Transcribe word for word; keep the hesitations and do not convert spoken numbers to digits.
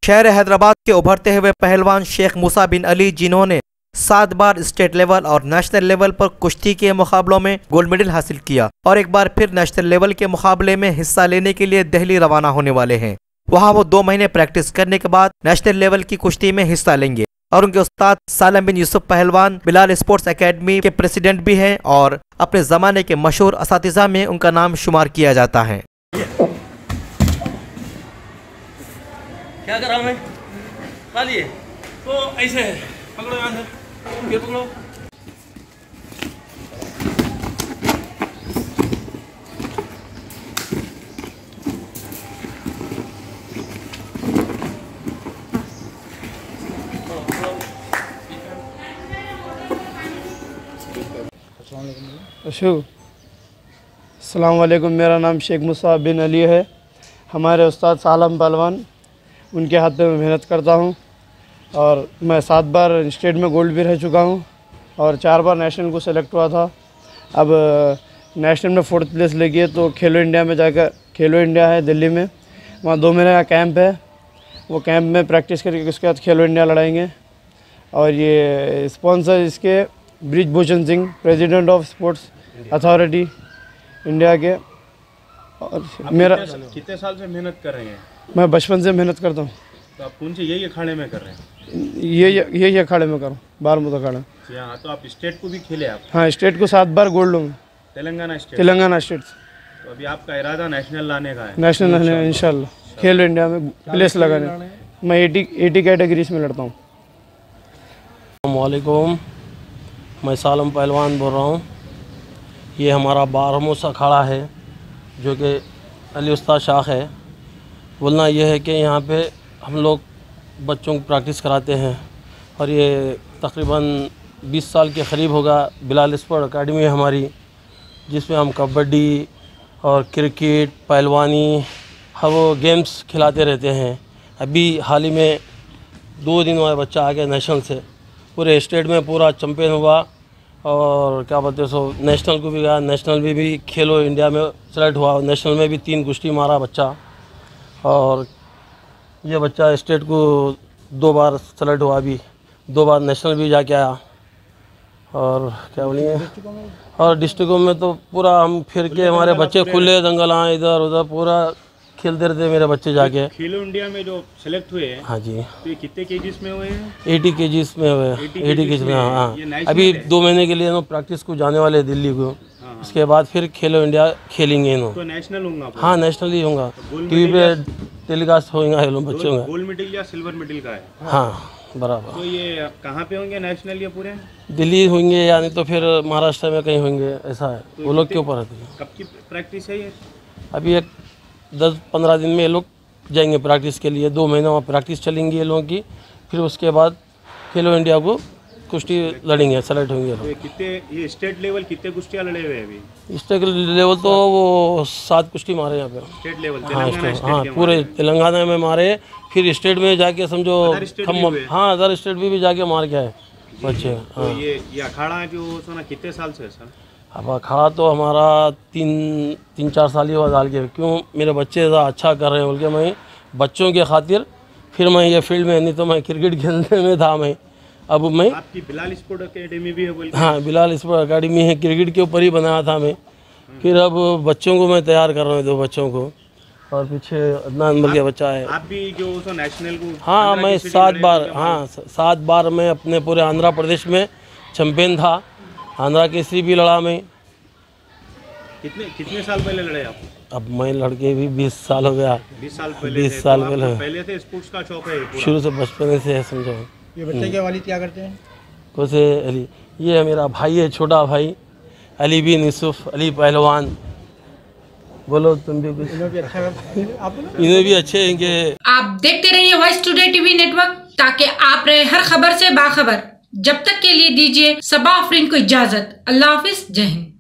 शहर हैदराबाद के उभरते हुए पहलवान शेख मूसा बिन अली, जिन्होंने सात बार स्टेट लेवल और नेशनल लेवल पर कुश्ती के मुकाबलों में गोल्ड मेडल हासिल किया और एक बार फिर नेशनल लेवल के मुकाबले में हिस्सा लेने के लिए दिल्ली रवाना होने वाले हैं। वहां वो दो महीने प्रैक्टिस करने के बाद नेशनल लेवल की कुश्ती में हिस्सा लेंगे और उनके उस्ताद सालम बिन यूसुफ पहलवान बिलाल स्पोर्ट्स एकेडमी के प्रेसिडेंट भी हैं और अपने ज़माने के मशहूर असातिज़ा में उनका नाम शुमार किया जाता है। क्या करा मैं खा लिए तो ऐसे है, पकड़ो यहाँ से, ये पकड़ो। अस्सलाम वालेकुम, मेरा नाम शेख मूसा बिन अली है। हमारे उस्ताद सालम पहलवान, उनके हाथ पे मैं मेहनत करता हूँ और मैं सात बार स्टेट में गोल्ड भी रह चुका हूँ और चार बार नेशनल को सेलेक्ट हुआ था। अब नेशनल में फोर्थ प्लेस लेके तो खेलो इंडिया में जाकर, खेलो इंडिया है दिल्ली में, वहाँ दो महीने का कैंप है। वो कैंप में प्रैक्टिस करके उसके बाद खेलो इंडिया लड़ाएंगे। और ये स्पॉन्सर इसके Brij Bhushan Singh, president of sports authority India के। और मेरा कितने साल से मेहनत कर रहे हैं? मैं बचपन से मेहनत करता हूँ। तो आप कौन से यही अखाड़े में कर रहे हैं? ये यही अखाड़े में करूँ, बारमूद अखाड़ा। हाँ, तो आप स्टेट को भी खेले आप? हाँ, स्टेट को सात बार गोल्ड लूँगा। तेलंगाना स्टेट? तेलंगाना स्टेट। तो अभी आपका इरादा नेशनल लाने का है? नेशनल लाने इंशाल्लाह, खेलो इंडिया में प्लेस लगाने। मैं एटी एटी कैटेगरीज में लड़ता हूँ। अस्सलामुअलैकुम, मैं सालम पहलवान बोल रहा हूँ। ये हमारा बारहमूस अखाड़ा है जो कि अली उस्ताद शाख है। बोलना यह है कि यहाँ पे हम लोग बच्चों को प्रैक्टिस कराते हैं और ये तकरीबन बीस साल के करीब होगा। बिलाल स्पोर्ट्स एकेडमी है हमारी, जिसमें हम कबड्डी और क्रिकेट, पहलवानी, हर वो गेम्स खिलाते रहते हैं। अभी हाल ही में दो दिन हुआ बच्चा आ गया नेशनल से, पूरे स्टेट में पूरा चैम्पियन हुआ और क्या बोलते हैं सो नेशनल को भी गया। नेशनल में भी खेलो इंडिया में सेलेक्ट हुआ, नेशनल में भी तीन कुश्ती मारा बच्चा। और ये बच्चा स्टेट को दो बार सेलेक्ट हुआ, अभी दो बार नेशनल भी जाके आया। और क्या बोलिए, और डिस्ट्रिक्टों में तो पूरा हम फिर के हमारे बच्चे खुले दंगल आए, इधर उधर पूरा खेलते रहते मेरे बच्चे जाके। खेलो इंडिया में जो सेलेक्ट हुए हैं, हाँ जी, तो ये कितने केजीस में हुए हैं? एटी केजीस में हुए, एटी केजीस में। हाँ, अभी दो महीने के लिए नो प्रैक्टिस को जाने वाले दिल्ली को। हाँ, उसके बाद फिर खेलो इंडिया खेलेंगे नो। तो नेशनल होगा? हाँ, नेशनल ही होगा, टीवी पे टेलीकास्ट होगा ये लोग बच्चों का। गोल्ड मेडल या सिल्वर मेडल का है? हाँ बराबर। तो ये कहाँ पे होंगे नेशनल? ये पूरे दिल्ली होंगे या नहीं तो फिर महाराष्ट्र में कहीं होंगे, ऐसा है। तो वो लोग के ऊपर है। कब की प्रैक्टिस है ये? अभी एक दस पंद्रह दिन में ये लोग जाएंगे प्रैक्टिस के लिए। दो महीने वहाँ प्रैक्टिस चलेंगी ये लोगों की, फिर उसके बाद खेलो इंडिया को कुश्ती लड़ेंगे, सेलेक्ट होंगे लोग। कितने ये स्टेट लेवल कितने कुश्तियाँ लड़े हुए हैं अभी? स्टेट लेवल तो वो सात कुश्ती मारे यहाँ पे। State level? हाँ, स्टेट, हाँ पूरे तेलंगाना में मारे, फिर स्टेट में जाके समझो खम्मम, हाँ अदर स्टेट में भी जाके मार के आए बच्चे। तो ये ये अखाड़ा जो सोना कितने साल से है सर? अब अखाड़ा तो हमारा तीन तीन चार साल ही हुआ डाल के। क्यों, मेरे बच्चे ज़्यादा अच्छा कर रहे हैं बोल के मैं बच्चों के खातिर फिर मैं ये फील्ड में, नहीं तो मैं क्रिकेट खेलने में था मैं। अब मैं, आपकी बिलाल स्पोर्ट एकेडमी भी है बोल? हाँ, बिलाल स्पोर्ट एकेडमी है, क्रिकेट के ऊपर ही बनाया था मैं। फिर अब बच्चों को मैं तैयार कर रहा हूँ, दो बच्चों को। और पीछे अदनान बोल के बच्चा है। आप भी जो सो नेशनल को? हाँ, मैं सात बार, हाँ सात बार मैं अपने पूरे आंध्र प्रदेश में चैम्पियन था। आंध्रा केसरी भी लड़ा मैं। कितने कितने साल पहले लड़े आप? अब मैं लड़के भी बीस साल हो गया। बीस साल पहले? बीस साल पहले। पहले से स्पोर्ट्स का शौक है शुरू से, बचपन से है समझो। ये बच्चे के वालिद क्या करते हैं? कैसे अली, ये मेरा भाई है, छोटा भाई अली बिन यूसुफ अली पहलवान। बोलो तुम भी कुछ। इन्हें भी अच्छा इन्हें भी अच्छे हैं। आप देखते रहिए वॉइस टुडे टीवी नेटवर्क, ताकि आप रहे हर खबर से बाखबर। जब तक के लिए दीजिए सबा आफरीन को इजाजत। अल्लाह हाफिज, जय हिंद।